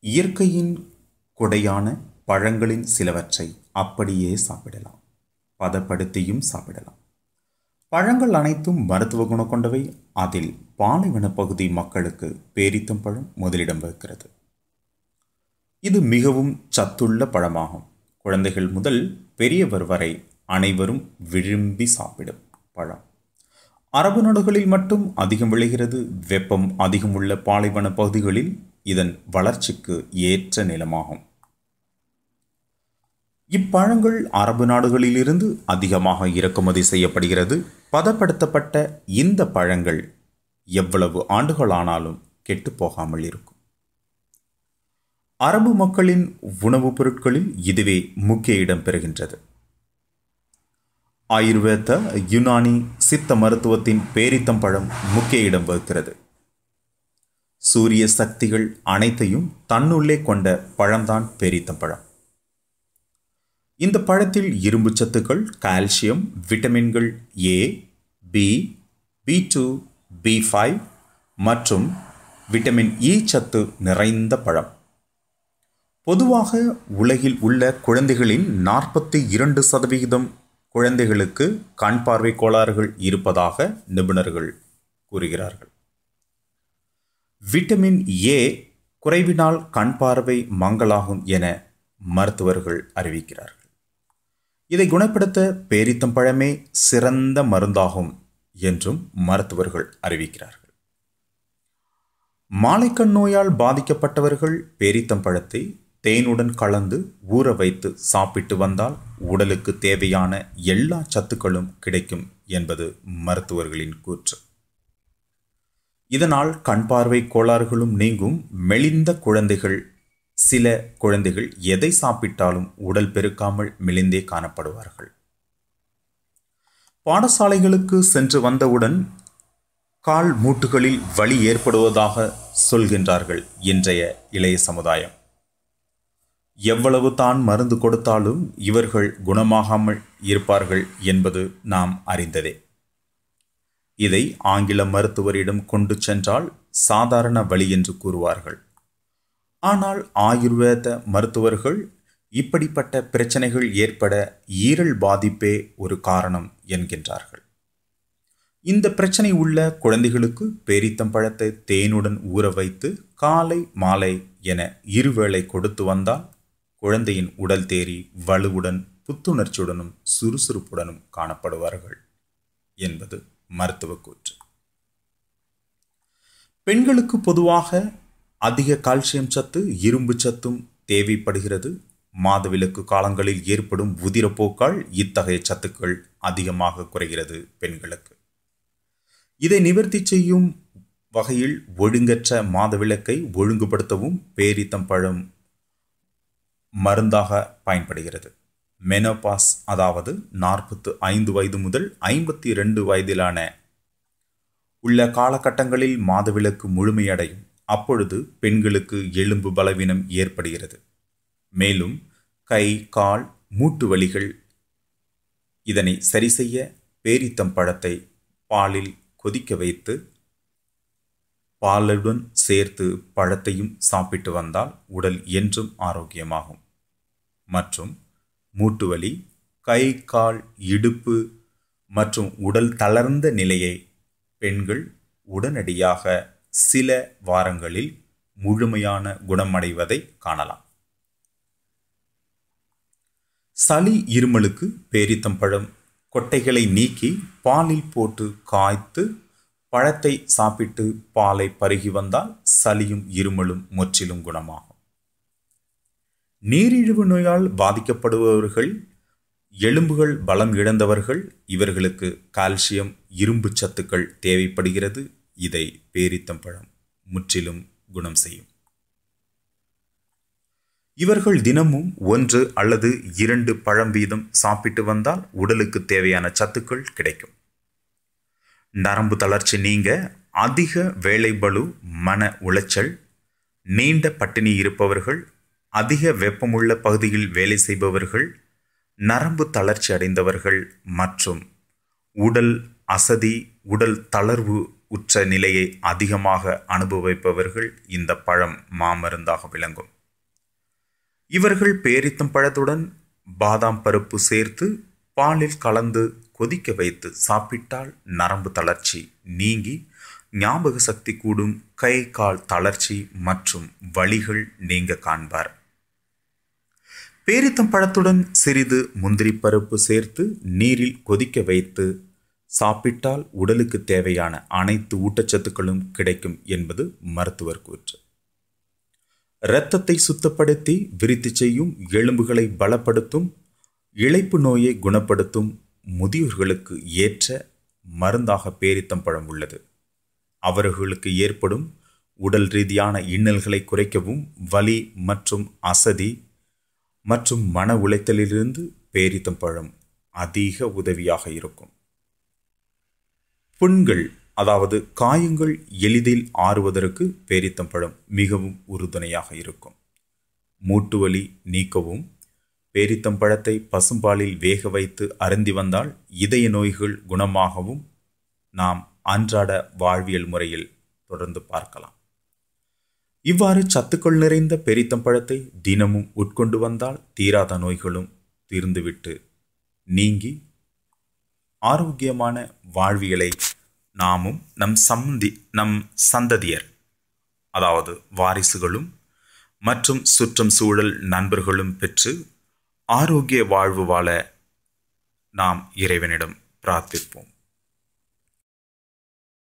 இயற்கையின் கொடையான பழங்களின் சிலவற்றை அப்படியே சாப்பிடலாம், பதப்படுத்தியும் சாப்பிடலாம். பழங்கள் அனைத்தும் மருத்துவ குணம் கொண்டவை. அதில் பாலைவன பகுதி மக்களுக்கு பேரித்தம்பழம் முதலிடம் வகிக்கிறது. இது மிகவும் சத்துள்ள பழமாகும். குழந்தைகள் முதல் பெரியவர் வரை அனைவரும் விரும்பி சாப்பிடும் பழம். அரபு நாடுகளில் மட்டும் அதிகம் விளைகிறது. வெப்பம் அதிகம் உள்ள பாலைவன பகுதிகளில் இதன் வளர்ச்சிக்கு ஏற்ற நிலமாகும். இப்பழங்கள் அரபு நாடுகளிலிருந்து அதிகமாக இறக்குமதி செய்யப்படுகிறது. பதப்படுத்தப்பட்ட இந்த பழங்கள் எவ்வளவு ஆண்டுகளானாலும் கெட்டுப்போகாமல் இருக்கும். அரபு மக்களின் உணவுப் பொருட்களில் இதுவே முக்கிய இடம் பெறுகின்றது. ஆயுர்வேத, யுனானி, சித்த மருத்துவத்தின் பேரித்தம்பழம் முக்கிய இடம் வகிக்கிறது. சூரிய சக்திகள் அனைத்தையும் தன்னுள்ளே கொண்ட பழம்தான் பேரித்தம்பழம். இந்த பழத்தில் இரும்பு சத்துக்கள், கால்சியம், விட்டமின்கள் ஏ, பி, B2, B5 மற்றும் விட்டமின் இ சத்து நிறைந்த பழம். பொதுவாக உலகில் உள்ள குழந்தைகளின் 42% குழந்தைகளுக்கு கண் பார்வை கோளாறுகள் இருப்பதாக நிபுணர்கள் கூறுகிறார்கள். விட்டமின் ஏ குறைவினால் கண் பார்வை மங்கலாகும் என மருத்துவர்கள் அறிவிக்கிறார்கள். இதை குணப்படுத்த பேரித்தம்பழமே சிறந்த மருந்தாகும் என்றும் மருத்துவர்கள் அறிவிக்கிறார்கள். மாலைக்கண் நோயால் பாதிக்கப்பட்டவர்கள் பேரித்தம்பழத்தை தேனுடன் கலந்து ஊற வைத்து சாப்பிட்டு வந்தால் உடலுக்கு தேவையான எல்லா சத்துக்களும் கிடைக்கும் என்பது மருத்துவர்களின் கூற்று. இதனால் கண் பார்வை கோளாறுகளும் நீங்கும். மெலிந்த குழந்தைகள், சில குழந்தைகள் எதை சாப்பிட்டாலும் உடல் பெருக்காமல் மெலிந்தே காணப்படுவார்கள். பாடசாலைகளுக்கு சென்று வந்தவுடன் கால் மூட்டுகளில் வலி ஏற்படுவதாக சொல்கின்றார்கள் இன்றைய இளைய சமுதாயம். எவ்வளவு தான் மருந்து கொடுத்தாலும் இவர்கள் குணமாகாமல் இருப்பார்கள் என்பது நாம் அறிந்ததே. இதை ஆங்கில மருத்துவரிடம் கொண்டு சென்றால் சாதாரண வலி என்று கூறுவார்கள். ஆனால் ஆயுர்வேத மருத்துவர்கள் இப்படிப்பட்ட பிரச்சனைகள் ஏற்பட ஈரல் பாதிப்பே ஒரு காரணம் என்கின்றார்கள். இந்த பிரச்சனை உள்ள குழந்தைகளுக்கு பேரித்தம்பழத்தை தேனுடன் ஊற வைத்து காலை மாலை என இருவேளை கொடுத்து வந்தால் குழந்தையின் உடல் தேறி வலுவுடன் புத்துணர்ச்சியுடனும் சுறுசுறுப்புடனும் காணப்படுவார்கள் என்பது மருத்துவ கூற்று. பெண்களுக்கு பொதுவாக அதிக கால்சியம் சத்து, இரும்பு சத்தும் தேவைப்படுகிறது. மாதவிலக்கு காலங்களில் ஏற்படும் உதிரப்போக்கால் இத்தகைய சத்துக்கள் அதிகமாக குறைகிறது பெண்களுக்கு. இதை நிவர்த்தி செய்யும் வகையில் ஒழுங்கற்ற மாதவிலக்கை ஒழுங்குபடுத்தவும் பேரித்தம்பழம் மருந்தாக பயன்படுகிறது. மெனோபாஸ், அதாவது 45 வயது முதல் 52 வயதிலான உள்ள காலகட்டங்களில் மாதவிலக்கு முழுமையடையும். அப்பொழுது பெண்களுக்கு எலும்பு பலவீனம் ஏற்படுகிறது. மேலும் கை, கால், மூட்டு வலிகள். இதனை சரி செய்ய பேரித்தம்பழத்தை பாலில் கொதிக்க வைத்து பாலுடன் சேர்த்து பழத்தையும் சாப்பிட்டு வந்தால் உடல் என்றும் ஆரோக்கியமாகும். மற்றும் மூட்டுவலி, கை, கால், இடுப்பு மற்றும் உடல் தளர்ந்த நிலையை பெண்கள் உடனடியாக சில வாரங்களில் முழுமையான குணமடைவதை காணலாம். சளி, இருமலுக்கு பேரித்தம்பழம் கொட்டைகளை நீக்கி பாலில் போட்டு காய்த்து பழத்தை சாப்பிட்டு பாலை பருகி வந்தால் சளியும் இருமலும் முற்றிலும் குணமாகும். நீரிழிவு நோயால் பாதிக்கப்படுபவர்கள், எலும்புகள் பலம் இழந்தவர்கள், இவர்களுக்கு கால்சியம், இரும்பு சத்துக்கள் தேவைப்படுகிறது. இதை பேரித்தம்பழம் முற்றிலும் குணம் செய்யும். இவர்கள் தினமும் 1 அல்லது 2 பழம் வீதம் சாப்பிட்டு வந்தால் உடலுக்கு தேவையான சத்துக்கள் கிடைக்கும். நரம்பு தளர்ச்சி நீங்க, அதிக வேலைப்பளு, மன உளைச்சல், நீண்ட பட்டினி இருப்பவர்கள், அதிக வெப்பமுள்ள பகுதியில் வேலை செய்பவர்கள், நரம்பு தளர்ச்சி அடைந்தவர்கள் மற்றும் உடல் அசதி, உடல் தளர்வு உற்ற நிலையை அதிகமாக அனுபவிப்பவர்கள் இந்த பழம் மாமருந்தாக விளங்கும். இவர்கள் பேரித்தம் பழத்துடன் பாதாம் பருப்பு சேர்த்து பாலில் கலந்து கொதிக்க வைத்து சாப்பிட்டால் நரம்பு தளர்ச்சி நீங்கி ஞாபக சக்தி கூடும், கை கால் தளர்ச்சி மற்றும் வலிகள் நீங்க காண்பார். பேரித்தம் பழத்துடன் சிறிது முந்திரி பருப்பு சேர்த்து நீரில் கொதிக்க வைத்து சாப்பிட்டால் உடலுக்கு தேவையான அனைத்து ஊட்டச்சத்துக்களும் கிடைக்கும் என்பது மருத்துவர் கூற்று. இரத்தத்தை சுத்தப்படுத்தி விருத்தி செய்யும், எலும்புகளை பலப்படுத்தும், இளைப்பு நோயை குணப்படுத்தும், முதியோர்களுக்கு ஏற்ற மருந்தாக பேரித்தம்பழம் உள்ளது. அவர்களுக்கு ஏற்படும் உடல் ரீதியான இன்னல்களை குறைக்கவும், வலி மற்றும் அசதி மற்றும் மன உளைச்சலிலிருந்து பேரித்தம்பழம் அதிக உதவியாக இருக்கும். புண்கள் அதாவது காயங்கள் எளிதில் ஆறுவதற்கு பேரித்தம்பழம் மிகவும் உறுதுணையாக இருக்கும். மூட்டுவலி நீக்கவும் பேரித்தம்பழத்தை பசும்பாலில் வேக வைத்து அருந்தி வந்தால் இதய நோய்கள் குணமாகவும் நாம் அன்றாட வாழ்வியல் முறையில் தொடர்ந்து பார்க்கலாம். இவ்வாறு சத்துக்கள் நிறைந்த பேரித்தம்பழத்தை தினமும் உட்கொண்டு வந்தால் தீராத நோய்களும் தீர்ந்துவிட்டு நீங்கி ஆரோக்கியமான வாழ்வியலை நாமும் நம் சந்ததியர் அதாவது வாரிசுகளும் மற்றும் சுற்றம் சூழல் நண்பர்களும் பெற்று ஆரோக்கிய வாழ்வு வாழ நாம் இறைவனிடம் பிரார்த்திப்போம்.